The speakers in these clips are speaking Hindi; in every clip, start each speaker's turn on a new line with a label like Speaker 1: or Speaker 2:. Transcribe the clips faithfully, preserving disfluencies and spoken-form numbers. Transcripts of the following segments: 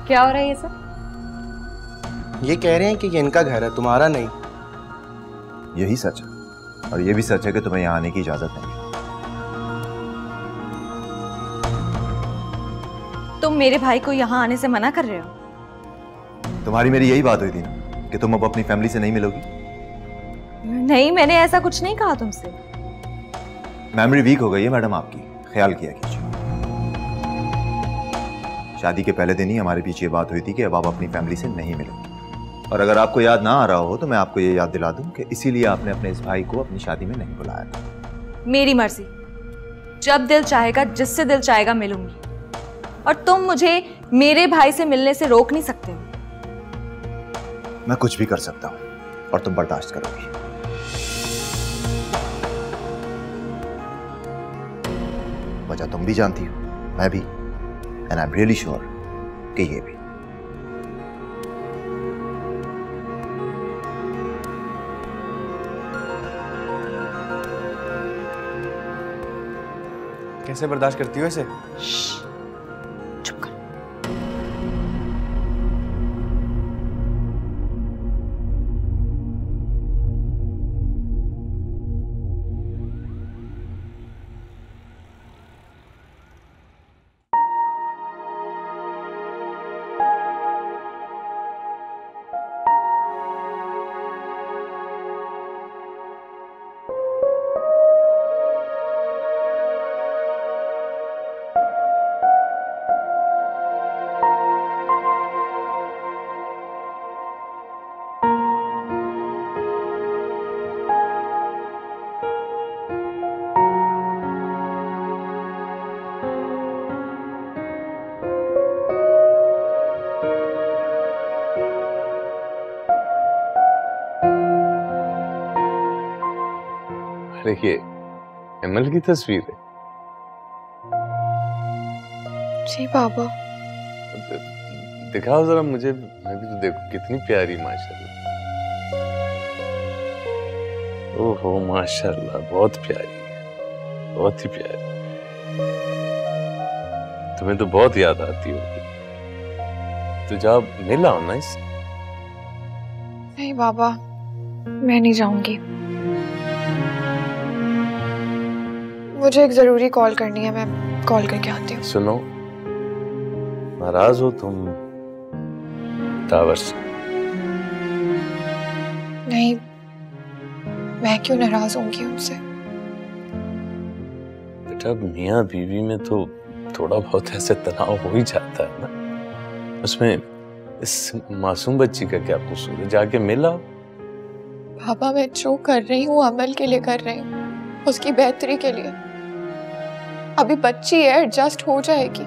Speaker 1: क्या हो रहा है ये सब?
Speaker 2: ये कह रहे हैं कि ये इनका घर है, तुम्हारा नहीं।
Speaker 3: यही सच है, और ये भी सच है कि तुम्हें यहाँ आने की इजाजत नहीं है।
Speaker 1: तुम मेरे भाई को यहाँ आने से मना कर रहे हो?
Speaker 3: तुम्हारी मेरी यही बात हुई थी ना कि तुम अब अपनी फैमिली से नहीं मिलोगी।
Speaker 1: नहीं, मैंने ऐसा कुछ नहीं कहा तुमसे।
Speaker 3: मेमोरी वीक हो गई है मैडम आपकी, ख्याल किया कीजिए। शादी के पहले दिन ही हमारे बीच ये बात हुई थी कि अब आप अपनी फैमिली से नहीं मिलोगे, और अगर आपको याद ना आ रहा हो तो मैं आपको ये याद दिला दूं कि इसीलिए आपने अपने इस भाई को अपनी शादी में नहीं बुलाया था।
Speaker 1: मेरी मर्जी, जब दिल चाहेगा, जिससे दिल चाहेगा मिलूंगी, और तुम मुझे मेरे भाई से मिलने से रोक नहीं सकते हो।
Speaker 3: मैं कुछ भी कर सकता हूं और तुम बर्दाश्त करोगी। वजह तुम भी जानती हो, मैं भी, and I am really sure कि ये भी।
Speaker 2: कैसे बर्दाश्त करती हो इसे?
Speaker 1: चुप कर।
Speaker 4: देखिए, एमएल की तस्वीर है।
Speaker 5: जी बाबा।
Speaker 4: दिखाओ जरा मुझे, मैं भी तो देखो कितनी प्यारी माशाल्लाह। ओहो माशाल्लाह, बहुत प्यारी है, बहुत ही प्यारी। तुम्हें तो बहुत याद आती होगी, तो जाओ मिल आओ ना इससे।
Speaker 5: नहीं बाबा, मैं नहीं जाऊंगी। मुझे एक जरूरी कॉल करनी है, मैं कॉल करके आती हूँ।
Speaker 4: सुनो, नाराज हो तुम दावर से?
Speaker 5: नहीं, मैं क्यों नाराज होंगी उनसे?
Speaker 4: बेटा, मियाँ बीवी में तो थोड़ा बहुत ऐसे तनाव हो ही जाता है ना, उसमें इस मासूम बच्ची का क्या कसूर है? जाके मिला।
Speaker 5: पापा, मैं जो कर रही हूँ अमल के लिए कर रही हूँ, उसकी बेहतरी के लिए। अभी बच्ची है, एडजस्ट हो जाएगी।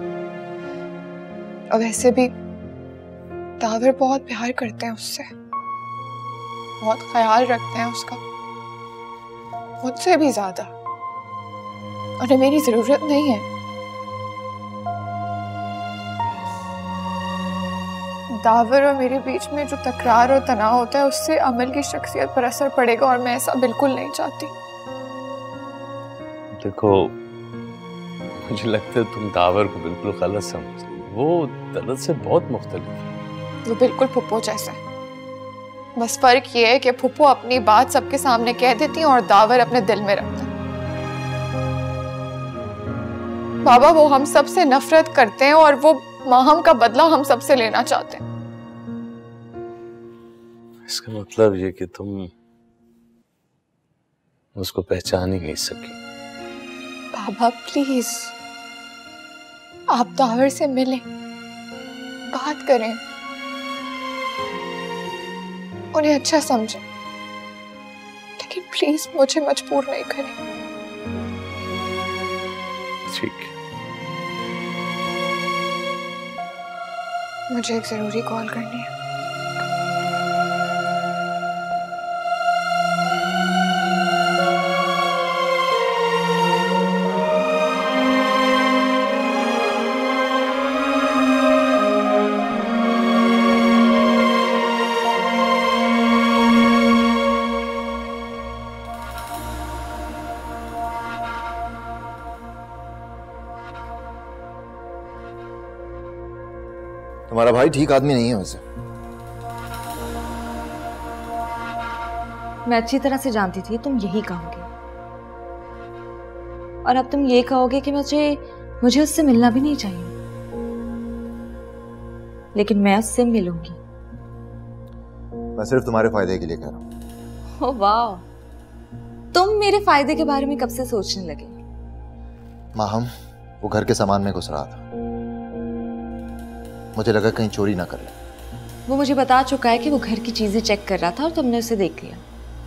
Speaker 5: और वैसे भी दावर बहुत प्यार करते हैं उससे, बहुत ख्याल रखते हैं उसका, मुझसे भी ज्यादा। उन्हें मेरी जरूरत नहीं है। दावर और मेरे बीच में जो तकरार और तनाव होता है, उससे अमल की शख्सियत पर असर पड़ेगा, और मैं ऐसा बिल्कुल नहीं चाहती।
Speaker 4: देखो, मुझे लगता है तुम दावर को बिल्कुल गलत समझ रही हो। वो दर्द से बहुत मुख्तलिफ है।
Speaker 5: वो बिल्कुल फुप्पो जैसा है, बस फर्क ये है कि फुप्पो अपनी बात सबके सामने कह देती है और दावर अपने दिल में रखता है। बाबा, वो हम सब से नफरत करते हैं और वो माहम का बदला हम सब से लेना चाहते हैं।
Speaker 4: इसका मतलब ये कि तुम उसको पहचान ही नहीं सकी।
Speaker 5: बाबा प्लीज, आप दावर से मिलें, बात करें, उन्हें अच्छा समझें, लेकिन प्लीज मुझे मजबूर नहीं करें।
Speaker 4: ठीक है।
Speaker 5: मुझे एक जरूरी कॉल करनी है।
Speaker 3: तुम्हारा भाई ठीक आदमी नहीं है वैसे।
Speaker 1: मैं अच्छी तरह से जानती थी तुम यही कहोगे, और अब तुम ये कहोगे कि मुझे मुझे उससे मिलना भी नहीं चाहिए, लेकिन मैं उससे मिलूंगी।
Speaker 3: मैं सिर्फ तुम्हारे फायदे के लिए कह रहा हूँ।
Speaker 1: ओह वाह, तुम मेरे फायदे के बारे में कब से सोचने लगे?
Speaker 3: माहम, वो घर के सामान में घुस रहा था, मुझे लगा कहीं चोरी ना कर ले।
Speaker 1: वो मुझे बता चुका है कि वो घर की चीजें चेक कर रहा था और तुमने उसे देख लिया,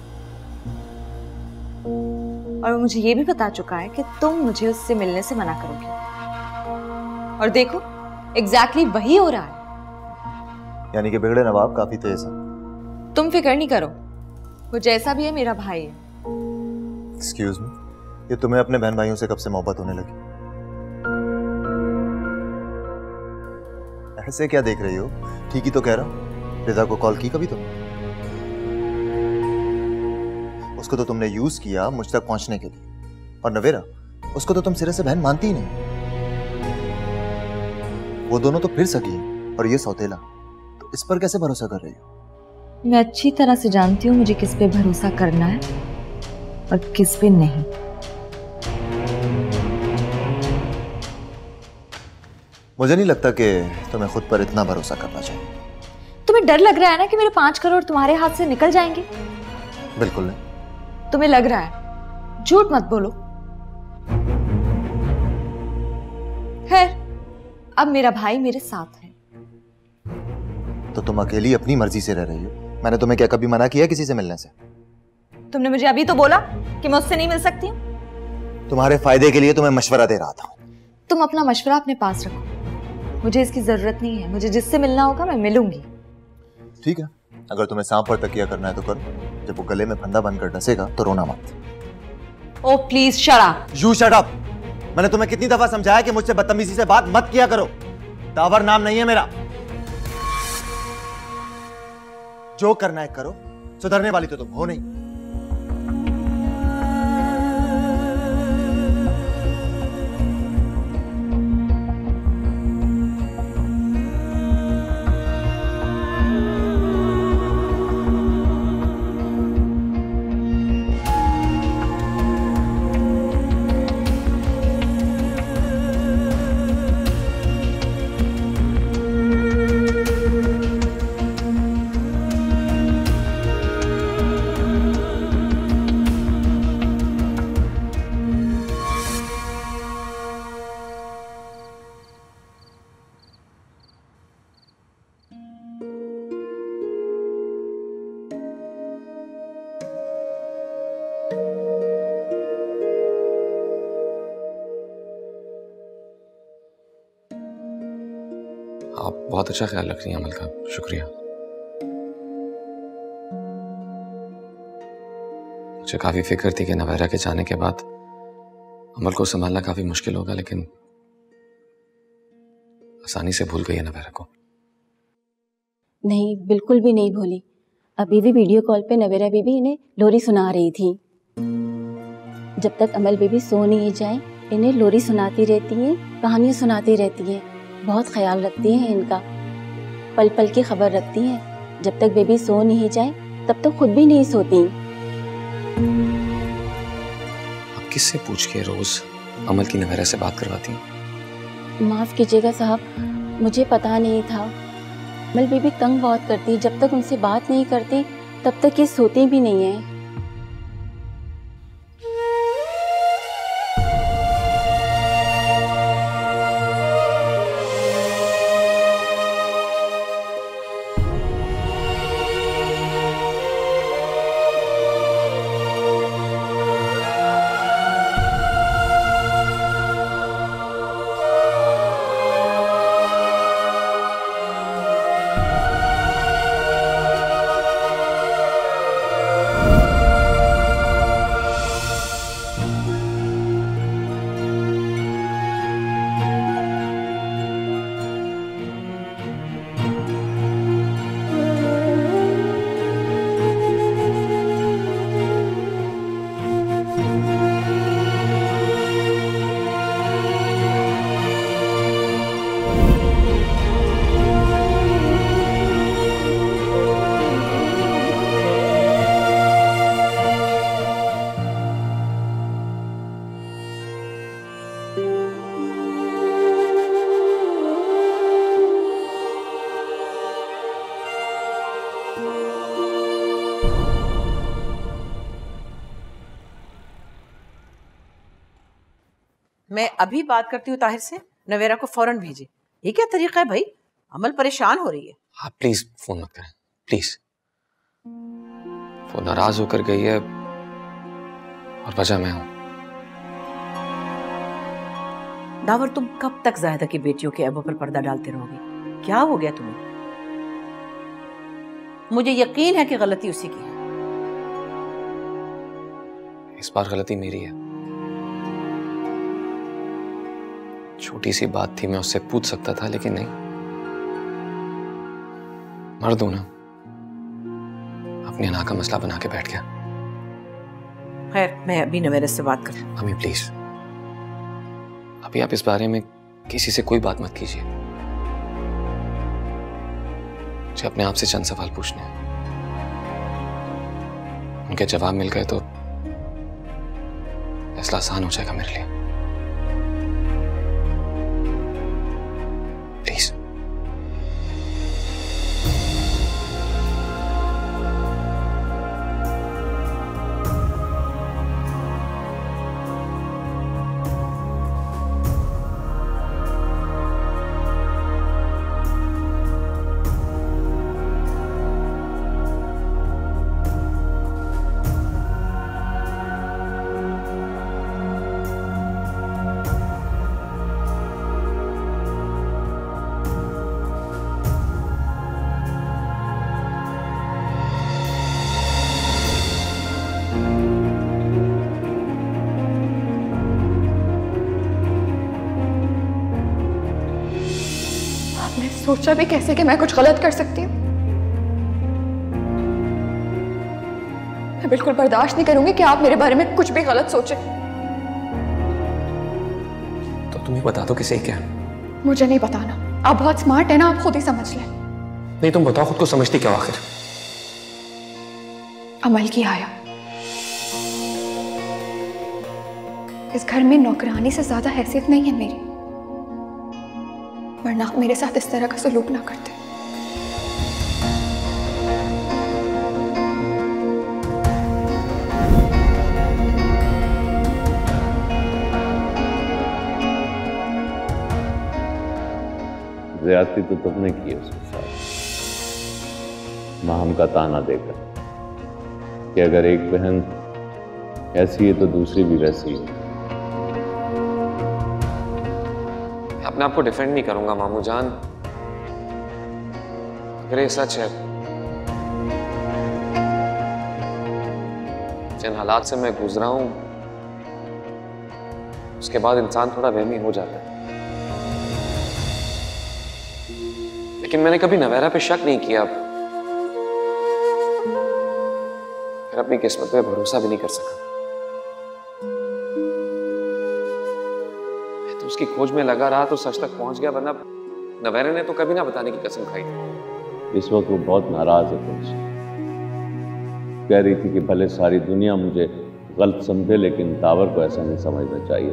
Speaker 1: और वो मुझे ये भी बता चुका है कि तुम मुझे उससे मिलने से मना करोगे, और देखो एग्जैक्टली वही हो रहा है।
Speaker 3: यानी कि बिगड़े नवाब काफी तेज है।
Speaker 1: तुम फिक्र नहीं करो, वो जैसा भी है मेरा भाई है।
Speaker 3: एक्सक्यूज मी, ये तुम्हें अपने बहन भाइयों से कब से मोहब्बत होने लगी? ऐसे क्या देख रही हो? ठीक ही तो कह रहा हूं। रिदा को कॉल की कभी तुमने? उसको तो तुमने यूज किया मुझ तक पहुंचने के लिए, और नवेरा, उसको तो तुम सिरे से बहन मानती ही नहीं। वो दोनों तो फिर सकी हैं, और ये सौतेला, तो इस पर कैसे भरोसा कर रही हो?
Speaker 1: मैं अच्छी तरह से जानती हूँ मुझे किस पे भरोसा करना है और किस पे नहीं।
Speaker 3: मुझे नहीं लगता कि तुम्हें खुद पर इतना भरोसा करना चाहिए।
Speaker 1: तुम्हें डर लग रहा है ना कि मेरे पांच करोड़ तुम्हारे हाथ से निकल जाएंगे?
Speaker 3: बिल्कुल नहीं।
Speaker 1: तुम्हें लग रहा है? झूठ मत बोलो। खैर, अब मेरा भाई मेरे साथ है।
Speaker 3: तो तुम अकेली अपनी मर्जी से रह रही हो? मैंने तुम्हें क्या कभी मना किया किसी से मिलने से?
Speaker 1: तुमने मुझे अभी तो बोला कि मैं उससे नहीं मिल सकती हूँ।
Speaker 3: तुम्हारे फायदे के लिए तुम्हें मशवरा दे रहा था।
Speaker 1: तुम अपना मशवरा अपने पास रखो, मुझे इसकी जरूरत नहीं है। मुझे जिससे मिलना होगा मैं मिलूंगी।
Speaker 3: ठीक है, अगर तुम्हें सांप पर तकिया करना है तो करो। जब वो गले में फंदा बनकर डसेगा तो रोना मत।
Speaker 1: Oh please shut up.
Speaker 3: You shut up. मैंने तुम्हें कितनी दफा समझाया कि मुझसे बदतमीजी से बात मत किया करो। दावर नाम नहीं है मेरा। जो करना है करो, सुधरने वाली तो तुम हो नहीं।
Speaker 6: आप बहुत अच्छा ख्याल रख रही हैं अमल का, शुक्रिया। मुझे काफी फिक्र थी कि नवेरा के जाने के बाद अमल को संभालना काफी मुश्किल होगा, लेकिन आसानी से भूल गई है नवेरा को।
Speaker 7: नहीं, बिल्कुल भी नहीं भूली। अभी भी वीडियो कॉल पे नवेरा बीबी इन्हें लोरी सुना रही थी। जब तक अमल बीबी सो नहीं जाए इन्हें लोरी सुनाती रहती हैं, कहानियाँ सुनाती रहती हैं। बहुत ख्याल रखती हैं इनका, पल पल की खबर रखती हैं। जब तक बेबी सो नहीं जाए तब तक खुद भी नहीं सोती।
Speaker 6: आप किससे पूछ के रोज अमल की नवेरा से बात करवाती हैं?
Speaker 7: माफ़ कीजिएगा साहब, मुझे पता नहीं था। अमल बीबी तंग बहुत करती, जब तक उनसे बात नहीं करती तब तक ये सोती भी नहीं है।
Speaker 8: मैं अभी बात करती हूँ ताहिर से, नवेरा को फौरन भेजे। ये क्या तरीका है भाई? अमल परेशान हो रही है।
Speaker 6: आप प्लीज फोन मत करें, प्लीज। वो नाराज होकर गई है और वजह मैं हूं।
Speaker 8: दावर, तुम कब तक जाहिदा की बेटियों के ऐबों पर पर्दा डालते रहोगे? क्या हो गया तुम्हें? मुझे यकीन है कि गलती उसी की है।
Speaker 6: इस बार गलती मेरी है। छोटी सी बात थी, मैं उससे पूछ सकता था, लेकिन नहीं। मर्द हूं ना, अपनी अना का मसला बना के बैठ गया।
Speaker 8: खैर, मैं अभी नवेरा से बात कर।
Speaker 6: अम्मी प्लीज, अभी आप इस बारे में किसी से कोई बात मत कीजिए। मुझे अपने आप से चंद सवाल पूछने हैं, उनके जवाब मिल गए तो फैसला आसान हो जाएगा मेरे लिए। प्लीज।
Speaker 5: सोचा भी कैसे कि मैं कुछ गलत कर सकती हूँ। मैं बिल्कुल बर्दाश्त नहीं करूंगी कि आप मेरे बारे में कुछ भी गलत सोचें।
Speaker 6: तो तुम्हें बता दो कि सही क्या है।
Speaker 5: मुझे नहीं बताना, आप बहुत स्मार्ट है ना, आप खुद ही समझ लें।
Speaker 6: नहीं, तुम बताओ खुद को समझती क्या आखिर?
Speaker 5: अमल की आया इस घर में नौकरानी से ज्यादा हैसियत नहीं है मेरी, वरना आप मेरे साथ इस तरह का सलूक ना करते।
Speaker 4: ज्यादती तो तुमने की उसके साथ, माहम का ताना देकर कि अगर एक बहन ऐसी है तो दूसरी भी वैसी है।
Speaker 6: अपने आप को डिफेंड नहीं करूंगा मामू जान, अगर ये सच है। जिन हालात से मैं गुजरा हूं उसके बाद इंसान थोड़ा वहमी हो जाता है, लेकिन मैंने कभी नवेरा पे शक नहीं किया, फिर अपनी किस्मत पे भरोसा भी नहीं कर सका। उसकी खोज में लगा रहा तो सच तक पहुंच गया, वरना नवेरा ने तो कभी ना बताने की कसम खाई थी।
Speaker 4: इस वक्त वो बहुत नाराज है तुमसे, कह रही थी कि भले सारी दुनिया मुझे गलत समझे लेकिन दावर को ऐसा नहीं समझना चाहिए।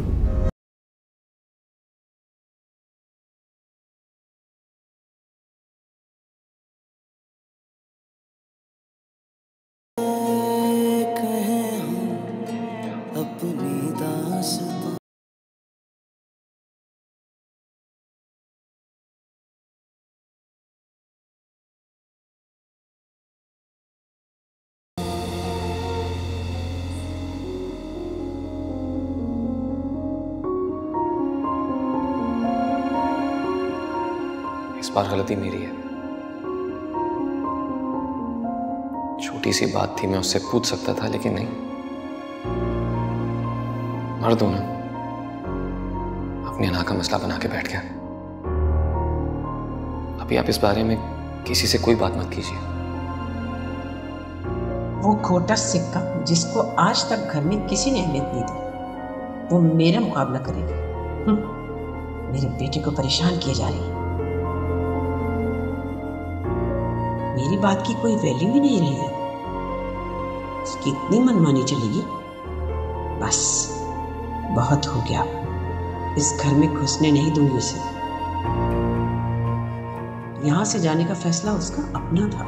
Speaker 6: इस बार गलती मेरी है। छोटी सी बात थी, मैं उससे पूछ सकता था, लेकिन नहीं। मर्द हूं ना, अपनी अना का मसला बना के बैठ गया। अभी आप इस बारे में किसी से कोई बात मत कीजिए।
Speaker 8: वो खोटा सिक्का जिसको आज तक घर में किसी ने अहमियत नहीं दी, वो मेरा मुकाबला करेगी। मेरे बेटे को परेशान किए जा रही है, मेरी बात की कोई वैल्यू ही नहीं रहेगी। उसकी इतनी मनमानी चलेगी, बस बहुत हो गया। इस घर में घुसने नहीं दूंगी उसे। यहां से जाने का फैसला उसका अपना था,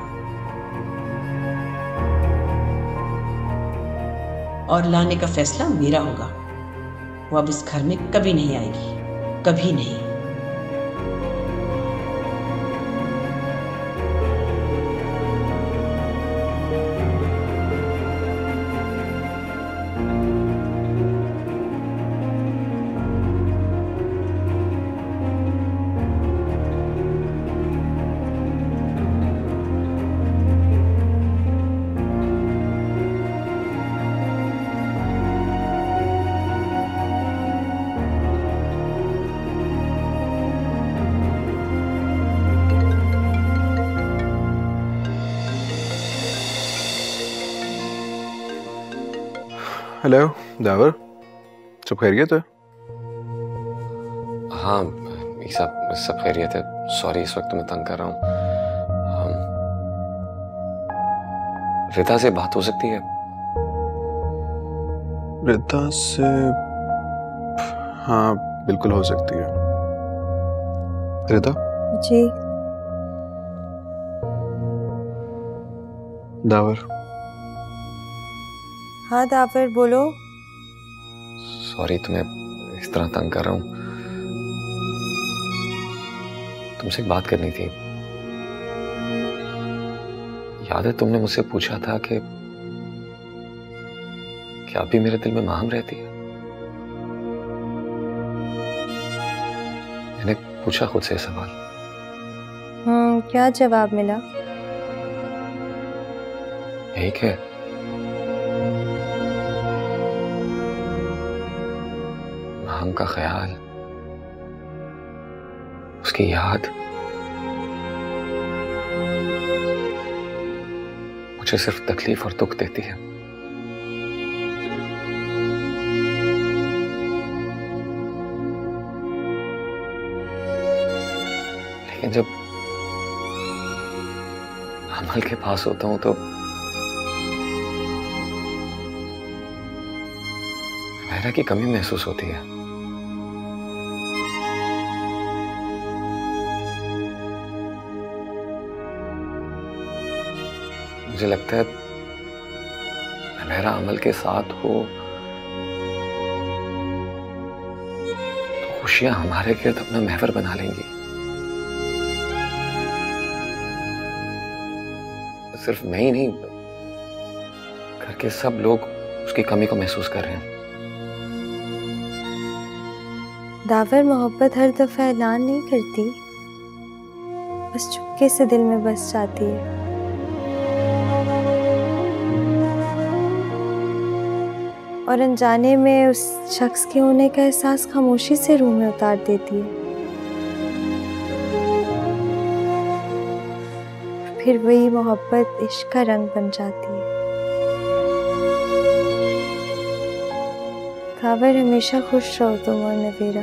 Speaker 8: और लाने का फैसला मेरा होगा। वो अब इस घर में कभी नहीं आएगी, कभी नहीं।
Speaker 9: हेलो दावर, सब खैरियत है?
Speaker 6: हाँ सब सब खैरियत है। सॉरी इस वक्त मैं तंग कर रहा हूँ। रिता से बात हो सकती है?
Speaker 9: रिता से? हाँ बिल्कुल हो सकती है। रिता
Speaker 1: जी।
Speaker 9: दावर।
Speaker 1: हाँ दावर बोलो।
Speaker 6: सॉरी तुम्हें इस तरह तंग कर रहा हूँ। तुमसे एक बात करनी थी। याद है तुमने मुझसे पूछा था कि क्या अभी मेरे दिल में मांग रहती है? मैंने पूछा खुद से सवाल।
Speaker 1: हम्म क्या जवाब मिला?
Speaker 6: एक है, मांग का ख्याल, उसकी याद मुझे सिर्फ तकलीफ और दुख देती है। लेकिन जब अमल के पास होता हूं तो मेरा की कमी महसूस होती है। मुझे लगता है मेरा अमल के साथ हो तो खुशियां हमारे गिर्द अपना महवर बना लेंगी। सिर्फ मैं ही नहीं, घर के सब लोग उसकी कमी को महसूस कर रहे हैं।
Speaker 1: दावर मोहब्बत हर दफा ऐलान नहीं करती, बस चुपके से दिल में बस जाती है। और अनजाने में उस शख्स के होने का एहसास खामोशी से रूह में उतार देती है। फिर वही मोहब्बत इश्क का रंग बन जाती है। दावर हमेशा खुश रहो तुम और नवेरा।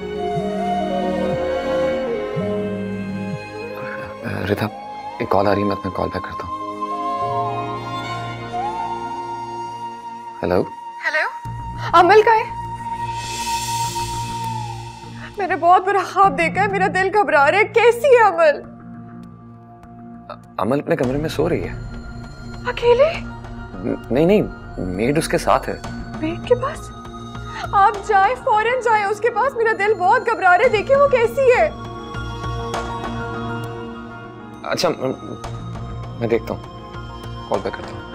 Speaker 6: रिता एक कॉल आ रही है, मैं अपना कॉल बैक करता हूँ। हेलो
Speaker 5: अमल का है? मैंने बहुत बुरा ख्वाब देखा है, मेरा दिल घबरा रहा है। कैसी है अमल?
Speaker 6: अमल अपने कमरे में सो रही है।
Speaker 5: अकेले?
Speaker 6: नहीं नहीं, मेड उसके साथ है।
Speaker 5: मेड के पास? आप जाए, फौरन जाए उसके पास। मेरा दिल बहुत घबरा रहा है, देखिए वो कैसी है।
Speaker 6: अच्छा मैं देखता हूँ, कॉल बैक करता हूँ।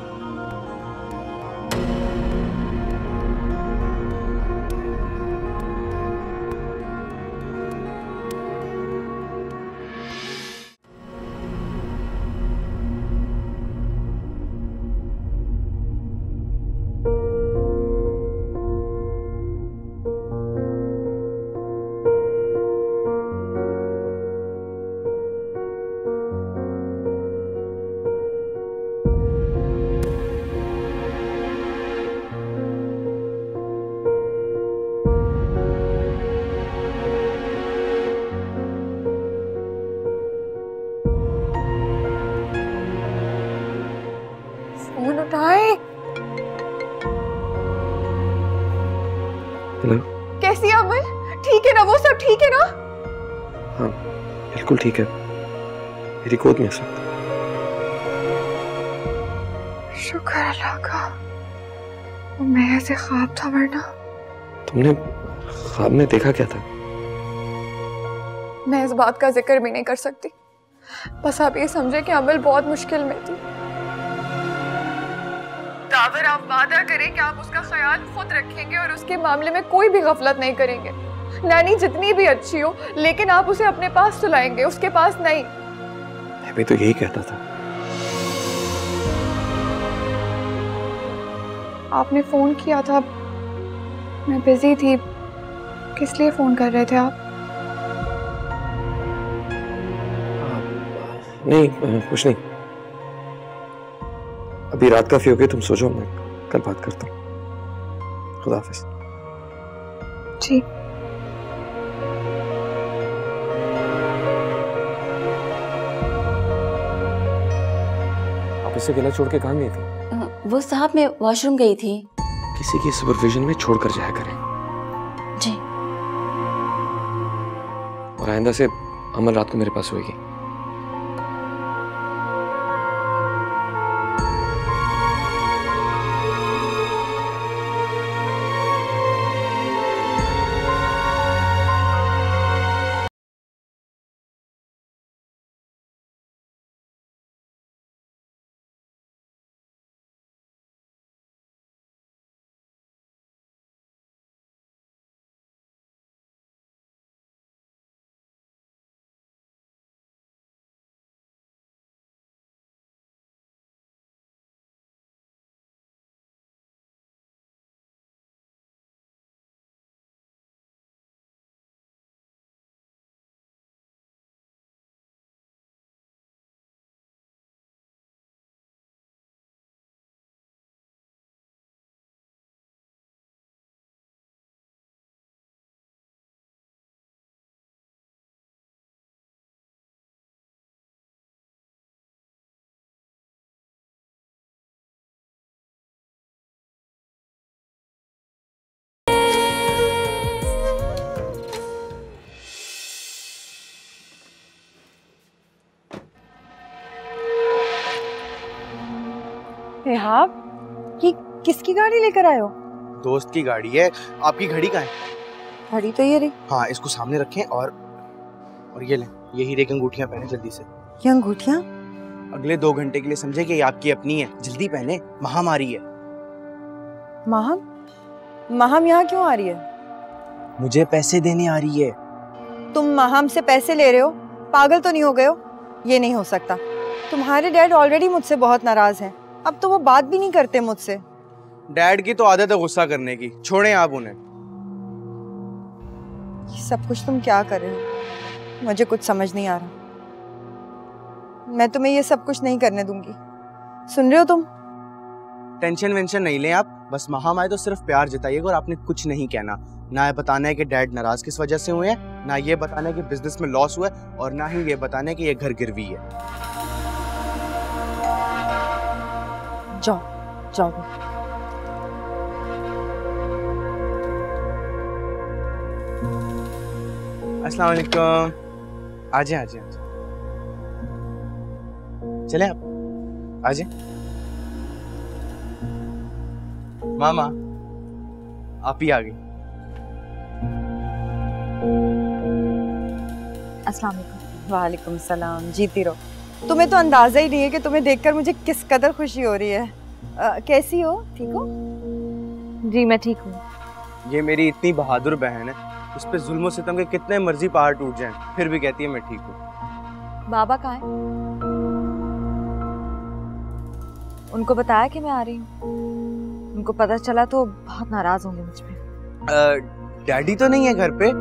Speaker 5: फोन उठाए।
Speaker 6: हेलो,
Speaker 5: कैसी है अमल? ठीक है ना? वो सब ठीक है ना?
Speaker 6: हाँ बिल्कुल ठीक है, मेरी गोद में सब।
Speaker 5: शुक्र अल्लाह का, वो मैं ऐसे ख्वाब था, वरना
Speaker 6: तुमने ख्वाब में देखा क्या था?
Speaker 5: मैं इस बात का जिक्र भी नहीं कर सकती। बस आप ये समझे कि अमल बहुत मुश्किल में थी। दावर, आप वादा करें कि आप उसका ख्याल खुद रखेंगे और उसके मामले में कोई भी गफलत नहीं करेंगे। नानी जितनी भी अच्छी हो, लेकिन आप उसे अपने पास सुलाएंगे, उसके पास नहीं।
Speaker 6: मैं भी तो यही कहता था।
Speaker 5: आपने फोन किया था, मैं बिजी थी। किस लिए फोन कर रहे थे आप?
Speaker 6: नहीं, कुछ नहीं। अभी रात काफी हो गई, तुम सो जाओ, मैं कल बात करता हूँ। खुदा हाफिज।
Speaker 5: जी।
Speaker 6: आप इसे अकेला छोड़ के कहाँ गई थी?
Speaker 7: वो साहब, मैं वॉशरूम गई थी।
Speaker 6: किसी की सुपरविजन में छोड़कर जाया करें।
Speaker 7: जी।
Speaker 6: और आइंदा से अमल रात को मेरे पास होगी।
Speaker 1: हाँ, ये किसकी गाड़ी लेकर आए हो?
Speaker 2: दोस्त की गाड़ी है। आपकी घड़ी कहाँ है?
Speaker 1: घड़ी तो ये रही।
Speaker 2: हाँ, इसको सामने रखें और और ये लें, ये हीरे की अंगूठियां पहने जल्दी से।
Speaker 1: ये अंगूठियां?
Speaker 2: अगले दो घंटे के लिए समझे कि ये आपकी अपनी है, जल्दी पहने, महामारी है।
Speaker 1: महम? महम यहाँ क्यों आ रही है?
Speaker 2: मुझे पैसे देने आ रही है।
Speaker 1: तुम महम से पैसे ले रहे हो? पागल तो नहीं हो गए हो? ये नहीं हो सकता। तुम्हारे डैड ऑलरेडी मुझसे बहुत नाराज हैं। अब तो वो बात भी नहीं करते मुझसे।
Speaker 2: डैड की तो आदत है गुस्सा करने की, छोड़ें आप उन्हें।
Speaker 1: ये सब कुछ तुम क्या कर रहे हो? मुझे कुछ समझ नहीं आ रहा। मैं तुम्हें ये सब कुछ नहीं करने दूंगी। सुन रहे हो तुम?
Speaker 2: टेंशन वेंशन नहीं लें आप, बस महाम आए तो सिर्फ प्यार जताइएगा और आपने कुछ नहीं कहना। ना ये बताना है कि डैड नाराज किस वजह से हुए हैं, ना ये बताना है कि बिजनेस में लॉस हुआ है, और ना ही ये बताना है कि ये घर गिरवी है।
Speaker 1: जाओ जाओ।
Speaker 2: अस्सलाम वालेकुम। आजे आजे आजे, चले आप आजे। मामा आप ही आ गई।
Speaker 1: अस्सलाम वालेकुम। वालेकुम सलाम। जीती रहो। तुम्हें तो अंदाजा ही नहीं है कि तुम्हें देखकर मुझे किस कदर खुशी हो रही है। आ, कैसी हो? ठीक हो? जी मैं ठीक हूँ।
Speaker 2: ये मेरी इतनी बहादुर बहन है, उस पे जुल्म सितम के कितने मर्जी पहाड़ टूट जाएं, फिर भी कहती है मैं ठीक हूँ।
Speaker 1: बाबा कहाँ है? उनको बताया कि मैं आ रही हूँ? उनको पता चला तो बहुत नाराज होंगे मुझ पे।
Speaker 2: डैडी तो नहीं है घर पे?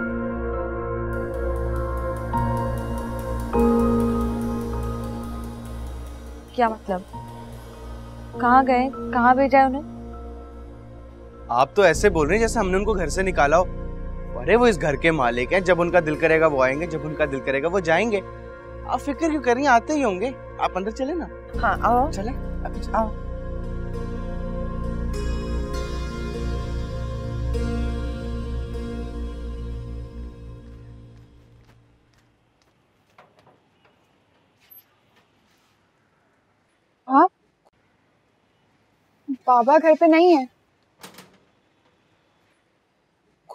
Speaker 1: क्या मतलब? कहाँ गए? कहाँ भेजा है उन्हें?
Speaker 2: आप तो ऐसे बोल रहे हैं जैसे हमने उनको घर से निकाला हो। अरे वो इस घर के मालिक हैं, जब उनका दिल करेगा वो आएंगे, जब उनका दिल करेगा वो जाएंगे। आप फिक्र क्यों कर रही हैं? आते ही होंगे। आप अंदर चले ना।
Speaker 1: हाँ आओ।
Speaker 2: चले आप
Speaker 1: आओ।
Speaker 5: हाँ, बाबा घर पे नहीं है।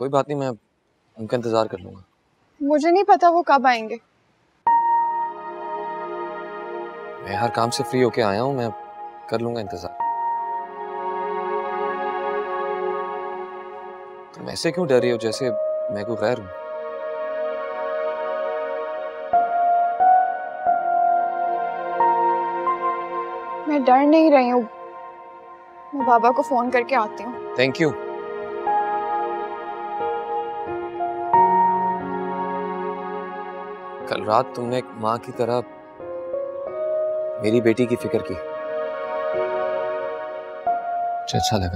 Speaker 6: कोई बात नहीं, मैं उनका इंतजार कर लूंगा।
Speaker 5: मुझे नहीं पता वो कब आएंगे।
Speaker 6: मैं हर काम से फ्री होके आया हूँ, मैं कर लूंगा इंतजार। तुम ऐसे क्यों डर रही हो जैसे मैं कोई गैर हूं?
Speaker 5: मैं डर नहीं रही हूँ, मैं बाबा को फोन करके आती हूँ।
Speaker 6: Thank you. कल रात तुमने एक माँ की तरह मेरी बेटी की फिक्र की, मुझे अच्छा लगा।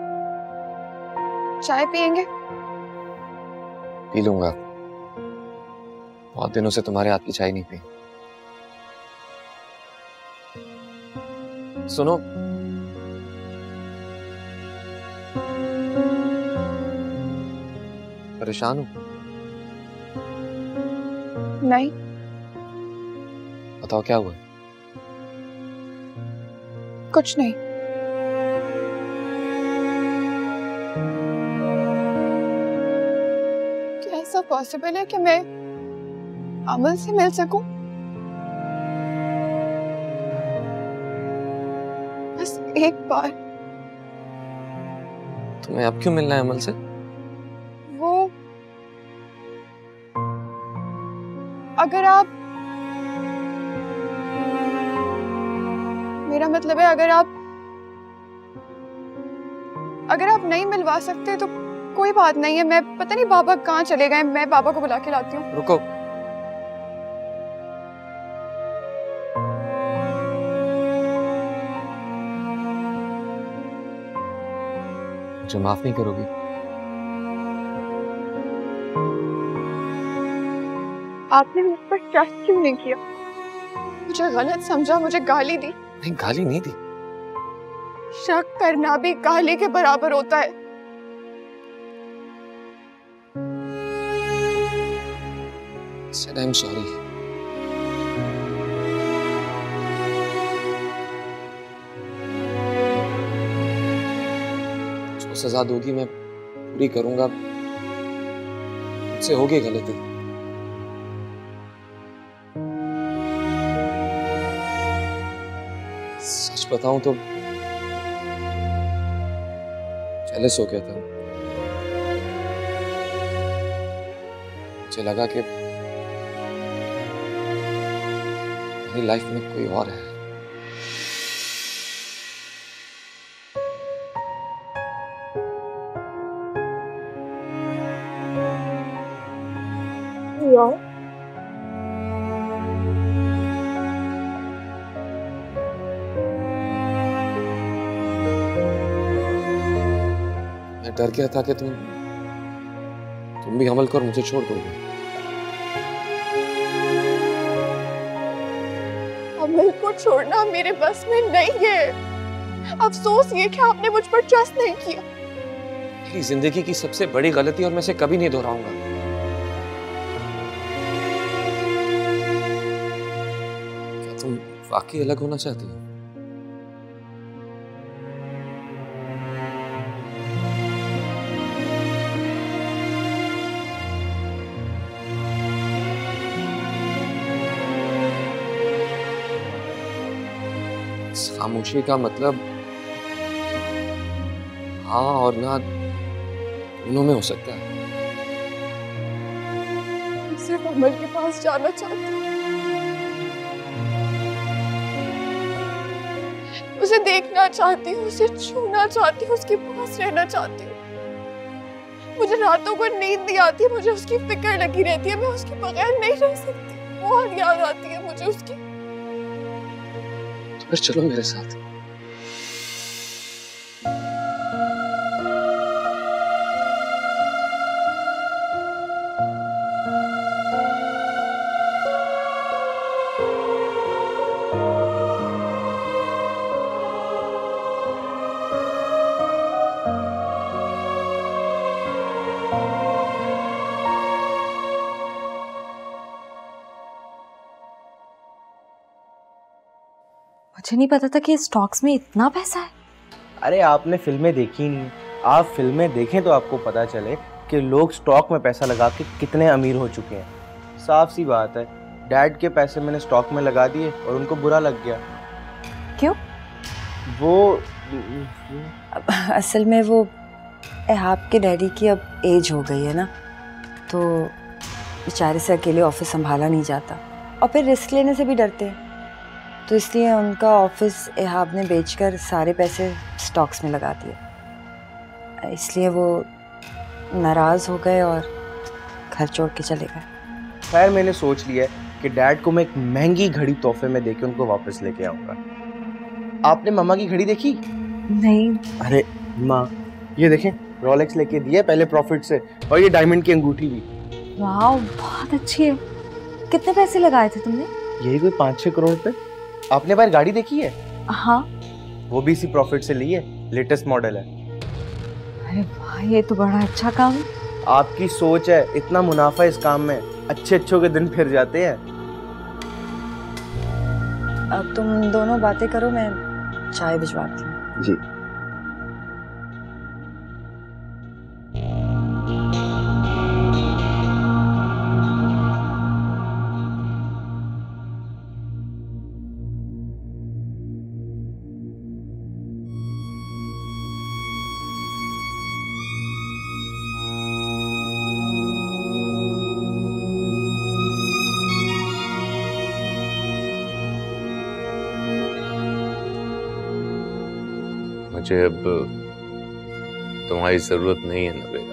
Speaker 5: चाय पियेंगे?
Speaker 6: पी लूंगा, बहुत दिनों से तुम्हारे हाथ की चाय नहीं पी। सुनो, परेशान हो?
Speaker 5: नहीं।
Speaker 6: बताओ क्या हुआ?
Speaker 5: कुछ नहीं। क्या ऐसा पॉसिबल है कि मैं अमल से मिल सकूं? बस एक बार।
Speaker 6: तुम्हें अब क्यों मिलना है अमल से?
Speaker 5: वो अगर आप, मेरा मतलब है अगर आप अगर आप नहीं मिलवा सकते तो कोई बात नहीं है। मैं पता नहीं बाबा कहाँ चले गए, मैं बाबा को बुला के लाती हूँ।
Speaker 6: रुको, मुझे माफ नहीं करोगी?
Speaker 5: आपने मुझ पर ट्रस्ट क्यों नहीं किया? मुझे गलत समझा, मुझे गाली दी।
Speaker 6: नहीं, गाली नहीं दी।
Speaker 5: शक करना भी गाली के बराबर होता है।
Speaker 6: Said I'm sorry. जो सजा दोगी मैं पूरी करूंगा, मुझसे होगी गलती। सच बताऊं तो जेलस हो गया था। मुझे लगा कि मेरी लाइफ में कोई और है।
Speaker 5: यार
Speaker 6: मैं डर गया था कि तुम तुम भी अमल कर मुझे छोड़ दोगे।
Speaker 5: अमल को छोड़ना मेरे बस में नहीं है। अफसोस ये कि आपने मुझ पर ट्रस्ट नहीं किया।
Speaker 6: मेरी जिंदगी की सबसे बड़ी गलती और मैं इसे कभी नहीं दोहराऊंगा। क्या तुम वाकई अलग होना चाहती हो? खामोशी का मतलब हाँ और ना दोनों में हो सकता है।
Speaker 5: मैं सिर्फ अमल के पास जाना चाहती हूँ, उसे देखना चाहती हूँ, उसे छूना चाहती हूँ, उसके पास रहना चाहती हूँ। मुझे रातों को नींद नहीं आती, मुझे उसकी फिक्र लगी रहती है। मैं उसके बगैर नहीं रह सकती, बहुत याद आती है मुझे उसकी।
Speaker 6: तो फिर चलो मेरे साथ।
Speaker 1: मुझे नहीं पता था कि स्टॉक्स में इतना पैसा है।
Speaker 2: अरे आपने फिल्में देखी नहीं, आप फिल्में देखें तो आपको पता चले कि लोग स्टॉक में पैसा लगा के कितने अमीर हो चुके हैं। साफ सी बात है, डैड के पैसे मैंने स्टॉक में लगा दिए और उनको बुरा लग गया।
Speaker 1: क्यों?
Speaker 2: वो
Speaker 1: असल में वो आपके डैडी की अब एज हो गई है ना, तो बेचारे से अकेले ऑफिस संभाला नहीं जाता और फिर रिस्क लेने से भी डरते हैं, तो इसलिए उनका ऑफिस एहाब ने बेचकर सारे पैसे स्टॉक्स में लगा दिए। इसलिए वो नाराज़ हो गए और घर छोड़ के चले गए।
Speaker 2: खैर मैंने सोच लिया कि डैड को मैं एक महंगी घड़ी तोहफे में देके उनको वापस लेके आऊँगा। आपने मम्मा की घड़ी देखी?
Speaker 1: नहीं।
Speaker 2: अरे माँ, ये देखें, रोलेक्स लेके दिए पहले प्रॉफिट से, और ये डायमंड की अंगूठी भी।
Speaker 1: वाह, बहुत अच्छी है। कितने पैसे लगाए थे तुमने?
Speaker 2: यही कोई पाँच छह करोड़ पे। आपने बार गाड़ी देखी है?
Speaker 1: हाँ।
Speaker 2: वो भी इसी प्रॉफिट से ली है, लेटेस्ट मॉडल है।
Speaker 1: अरे वाह, ये तो बड़ा अच्छा काम है।
Speaker 2: आपकी सोच है, इतना मुनाफा इस काम में, अच्छे अच्छों के दिन फिर जाते हैं।
Speaker 1: अब तुम दोनों बातें करो, मैं चाय भिजवाती हूँ।
Speaker 2: जी।
Speaker 4: मुझे अब तुम्हारी जरूरत नहीं है नवेरा।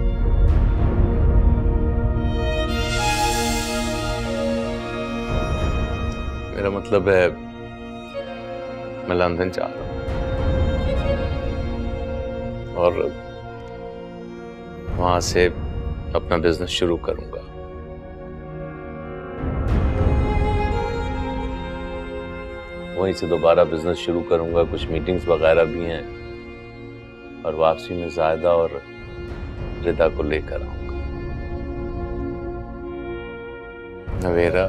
Speaker 4: मेरा मतलब है, मैं लंदन जा रहा हूं और वहां से अपना बिजनेस शुरू करूंगा। वहीं से दोबारा बिजनेस शुरू करूंगा। कुछ मीटिंग्स वगैरह भी हैं और वापसी में ज़ायदा और रिदा को लेकर आऊंगा। नवेरा,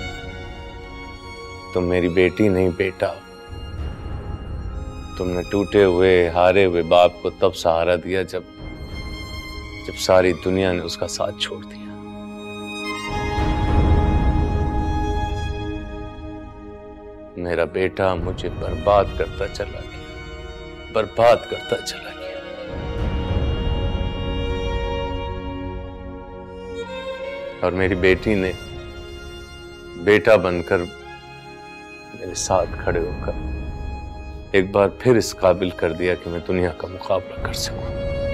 Speaker 4: तुम मेरी बेटी नहीं बेटा। तुमने टूटे हुए हारे हुए बाप को तब सहारा दिया जब जब सारी दुनिया ने उसका साथ छोड़ दिया। मेरा बेटा मुझे बर्बाद करता चला गया, बर्बाद करता चला गया। और मेरी बेटी ने बेटा बनकर मेरे साथ खड़े होकर एक बार फिर इस काबिल कर दिया कि मैं दुनिया का मुकाबला कर सकूं।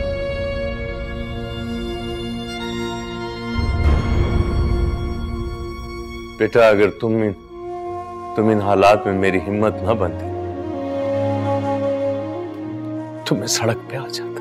Speaker 4: बेटा, अगर तुम तुम इन हालात में मेरी हिम्मत न बनती तो मैं सड़क पे आ जाता।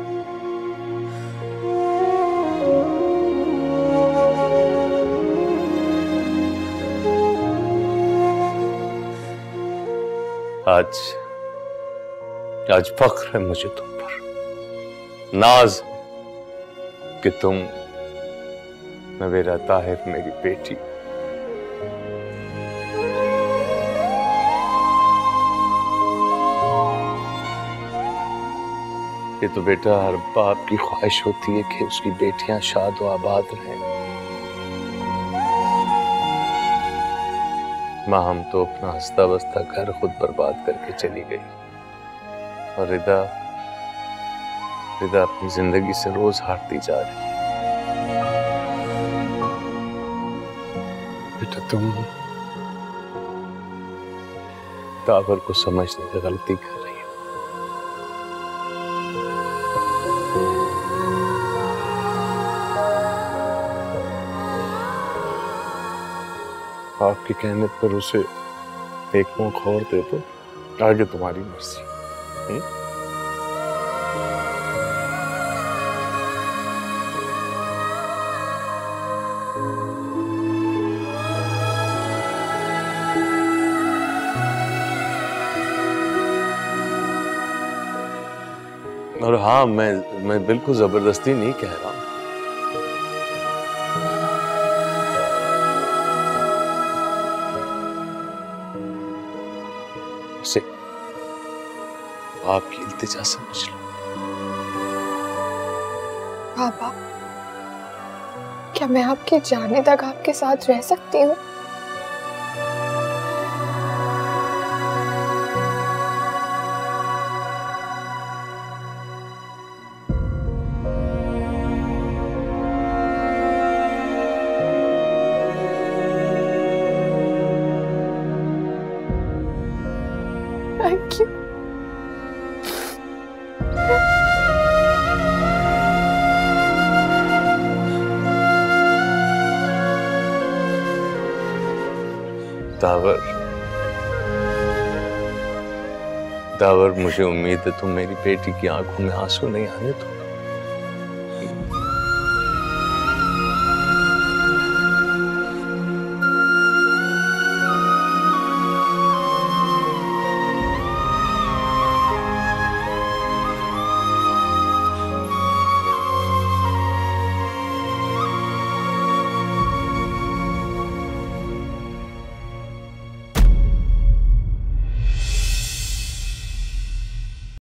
Speaker 4: आज आज फख्र है मुझे तुम पर, नाज कि तुम नवेरा ताहिर मेरी बेटी। ये तो बेटा हर बाप की ख्वाहिश होती है कि उसकी बेटियां शाद व आबाद रहें। माँ, हम तो अपना हंसता बसता घर खुद बर्बाद करके चली गई और रिदा रिदा अपनी जिंदगी से रोज हारती जा रही है। बेटा, तुम दावर को समझने की गलती कर रही हो। आपके कहने पर उसे एक मौका और दे दो, आगे तुम्हारी मर्जी। हुँ? और हाँ, मैं मैं बिल्कुल जबरदस्ती नहीं कह रहा हूं। से आपकी इल्तिजा समझ लो।
Speaker 5: पापा, क्या मैं आपके जाने तक आपके साथ रह सकती हूँ? Thank you.
Speaker 4: दावर, दावर, मुझे उम्मीद है तुम मेरी बेटी की आंखों में आंसू नहीं आने दो।